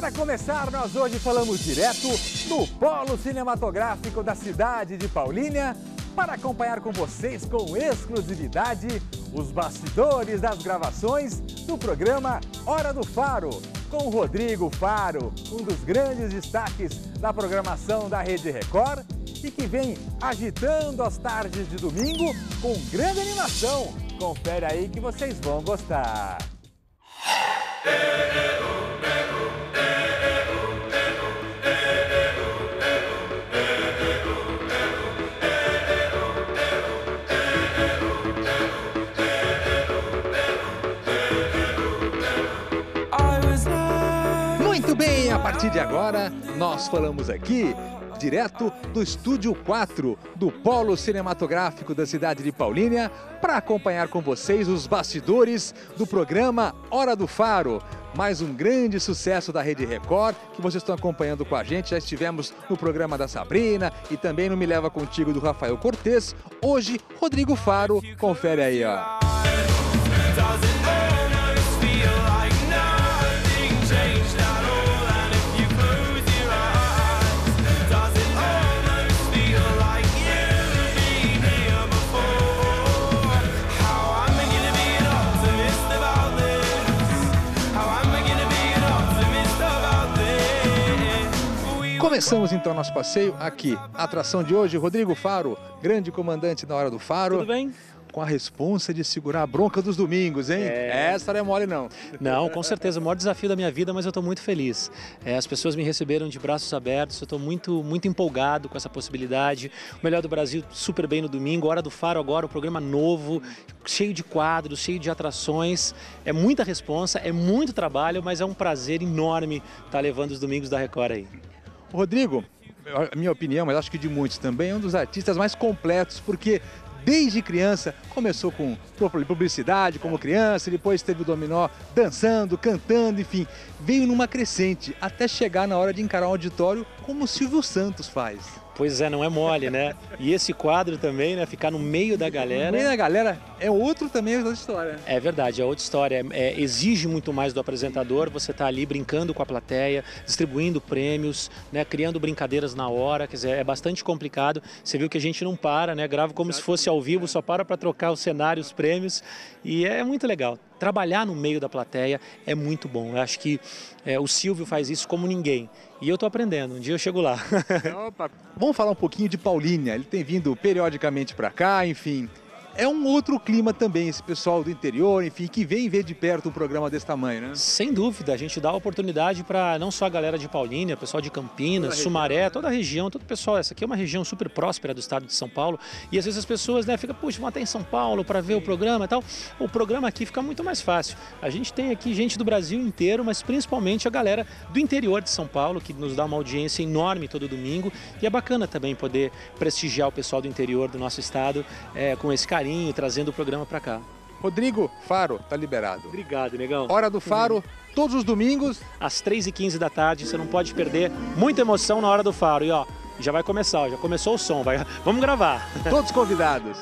Para começar, nós hoje falamos direto do Polo Cinematográfico da cidade de Paulínia para acompanhar com vocês com exclusividade os bastidores das gravações do programa Hora do Faro, com Rodrigo Faro, um dos grandes destaques da programação da Rede Record e que vem agitando as tardes de domingo com grande animação. Confere aí que vocês vão gostar. Muito bem, a partir de agora, nós falamos aqui direto do Estúdio 4 do Polo Cinematográfico da cidade de Paulínia para acompanhar com vocês os bastidores do programa Hora do Faro. Mais um grande sucesso da Rede Record que vocês estão acompanhando com a gente. Já estivemos no programa da Sabrina e também no Me Leva Contigo do Rafael Cortez. Hoje, Rodrigo Faro. Confere aí, ó. Começamos então nosso passeio aqui. A atração de hoje, Rodrigo Faro, grande comandante na Hora do Faro. Tudo bem? Com a responsa de segurar a bronca dos domingos, hein? Essa não é mole, não. Não, com certeza, o maior desafio da minha vida, mas eu estou muito feliz. As pessoas me receberam de braços abertos, eu estou muito empolgado com essa possibilidade. O Melhor do Brasil super bem no domingo, Hora do Faro agora, um programa novo, cheio de quadros, cheio de atrações. É muita responsa, é muito trabalho, mas é um prazer enorme estar levando os domingos da Record aí. Rodrigo, a minha opinião, mas acho que de muitos também, é um dos artistas mais completos, porque desde criança começou com publicidade como criança, depois teve o dominó dançando, cantando, enfim, veio numa crescente até chegar na hora de encarar um auditório como o Silvio Santos faz. Pois é, não é mole, né? E esse quadro também, né? Ficar no meio da galera. No meio da galera é outro também outra história. É verdade, é outra história. Exige muito mais do apresentador, você tá ali brincando com a plateia, distribuindo prêmios, né? Criando brincadeiras na hora, quer dizer, é bastante complicado. Você viu que a gente não para, né? Grava como se fosse ao vivo, só para trocar o cenário, os prêmios. E é muito legal. Trabalhar no meio da plateia é muito bom. Eu acho que o Silvio faz isso como ninguém. E eu estou aprendendo, um dia eu chego lá. Opa. Vamos falar um pouquinho de Paulínia. Ele tem vindo periodicamente para cá, enfim. É um outro clima também, esse pessoal do interior, enfim, que vem ver de perto um programa desse tamanho, né? Sem dúvida, a gente dá a oportunidade para não só a galera de Paulínia, pessoal de Campinas, Sumaré, toda a região, todo o pessoal. Essa aqui é uma região super próspera do estado de São Paulo e às vezes as pessoas, né, ficam, puxa, vão até em São Paulo para ver o programa e tal. O programa aqui fica muito mais fácil. A gente tem aqui gente do Brasil inteiro, mas principalmente a galera do interior de São Paulo, que nos dá uma audiência enorme todo domingo e é bacana também poder prestigiar o pessoal do interior do nosso estado com esse carinho, trazendo o programa para cá. Rodrigo Faro, tá liberado. Obrigado, negão. Hora do Faro, todos os domingos. Às 3h15 da tarde, você não pode perder. Muita emoção na Hora do Faro. E ó, já vai começar, ó, já começou o som. Vamos gravar. Todos convidados.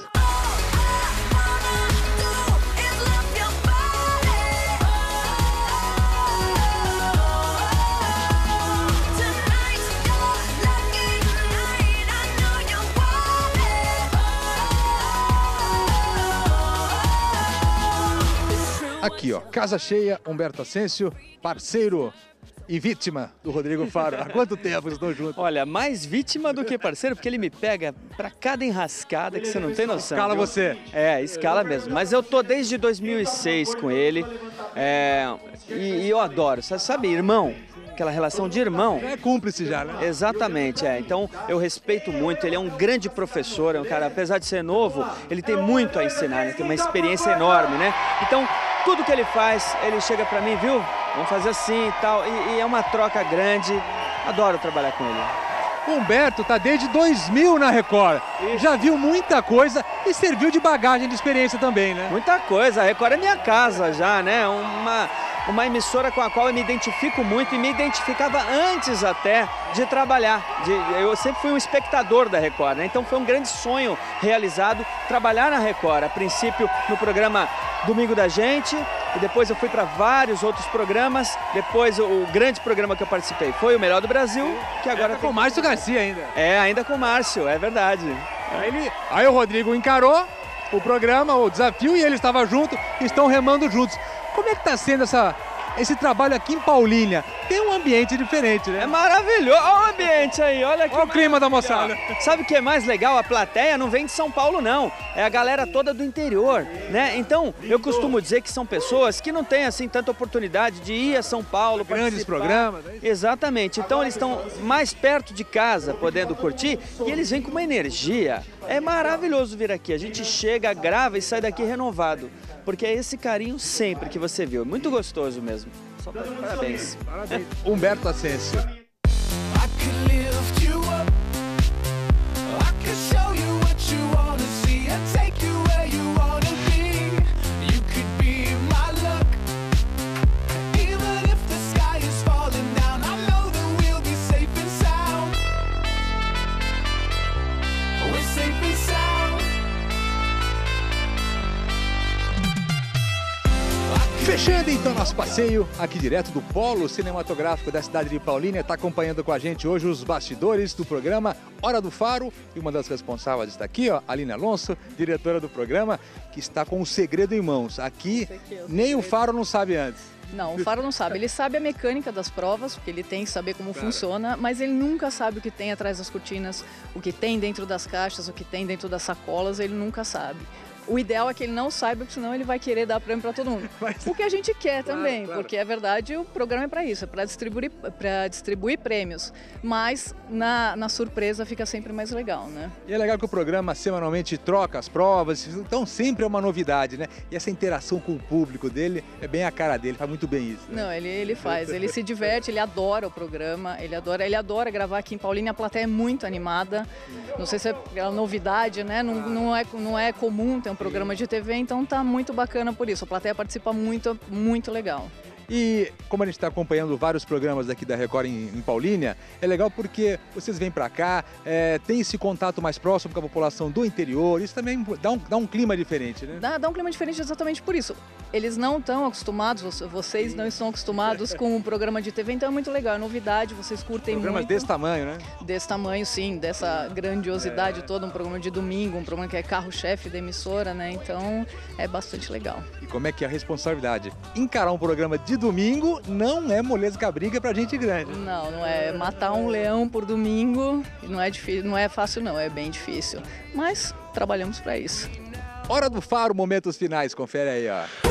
Aqui, ó, casa cheia, Humberto Ascencio, parceiro e vítima do Rodrigo Faro. Há quanto tempo vocês estão juntos? Olha, mais vítima do que parceiro, porque ele me pega pra cada enrascada que você não tem noção. Escala você. Escala mesmo. Mas eu tô desde 2006 com ele e eu adoro. Sabe, irmão? Aquela relação de irmão. É cúmplice já, né? Exatamente, Então, eu respeito muito, ele é um grande professor, é um cara, apesar de ser novo, ele tem muito a ensinar, né? Tem uma experiência enorme, né? Então, tudo que ele faz, ele chega pra mim, viu? Vamos fazer assim e tal, e é uma troca grande, adoro trabalhar com ele. O Humberto tá desde 2000 na Record, já viu muita coisa e serviu de bagagem de experiência também, né? Muita coisa, a Record é minha casa já, né? Uma emissora com a qual eu me identifico muito e me identificava antes até de trabalhar. Eu sempre fui um espectador da Record, né? Então foi um grande sonho realizado trabalhar na Record. A princípio no programa Domingo da Gente e depois eu fui para vários outros programas. Depois o grande programa que eu participei foi o Melhor do Brasil, que agora com o Márcio Garcia ainda. Ainda com o Márcio, é verdade. Aí o Rodrigo encarou o programa, o desafio, e ele estava junto, estão remando juntos. Como é que está sendo esse trabalho aqui em Paulínia? Tem um ambiente diferente, né? É maravilhoso. Olha o ambiente aí, olha aqui. Olha o clima da moçada. Sabe o que é mais legal? A plateia não vem de São Paulo, não. É a galera toda do interior, né? Então, eu costumo dizer que são pessoas que não têm, assim, tanta oportunidade de ir a São Paulo, grandes programas. É isso? Exatamente. Então, eles estão mais perto de casa, podendo curtir, e eles vêm com uma energia. É maravilhoso vir aqui. A gente chega, grava e sai daqui renovado. Porque é esse carinho sempre que você viu. Muito gostoso mesmo. Só parabéns. Parabéns. Humberto Ascencio. Fechando então nosso passeio aqui direto do Polo Cinematográfico da cidade de Paulínia, está acompanhando com a gente hoje os bastidores do programa Hora do Faro, e uma das responsáveis está aqui, ó, Aline Alonso, diretora do programa, que está com o segredo em mãos. Aqui nem o Faro não sabe antes. Não, o Faro não sabe. Ele sabe a mecânica das provas, porque ele tem que saber como funciona, mas ele nunca sabe o que tem atrás das cortinas, o que tem dentro das caixas, o que tem dentro das sacolas, ele nunca sabe. O ideal é que ele não saiba, porque senão ele vai querer dar prêmio para todo mundo. O que a gente quer também, porque é verdade, o programa é para isso, é para distribuir prêmios. Mas na surpresa fica sempre mais legal, né? E é legal que o programa semanalmente troca as provas, então sempre é uma novidade, né? E essa interação com o público dele é bem a cara dele, faz muito bem isso, né? Não, ele faz, ele se diverte, ele adora o programa, ele adora gravar aqui em Paulínia, a plateia é muito animada. Não sei se é pela novidade, né? Não é comum ter um programa de TV, então tá muito bacana por isso. A plateia participa muito legal. E como a gente está acompanhando vários programas daqui da Record em Paulínia, é legal porque vocês vêm para cá, tem esse contato mais próximo com a população do interior, isso também dá um clima diferente, né? Dá um clima diferente exatamente por isso. Eles não estão acostumados, vocês não estão acostumados com o programa de TV, então é muito legal, é novidade, vocês curtem programas muito. Desse tamanho, né? Desse tamanho, sim, dessa grandiosidade toda, um programa de domingo, um programa que é carro-chefe da emissora, né? Então é bastante legal. E como é que é a responsabilidade? Encarar um programa de domingo não é moleza com a briga pra gente grande. Não é. Matar um leão por domingo não é difícil, não é fácil não, é bem difícil. Mas trabalhamos para isso. Hora do Faro, momentos finais, confere aí, ó.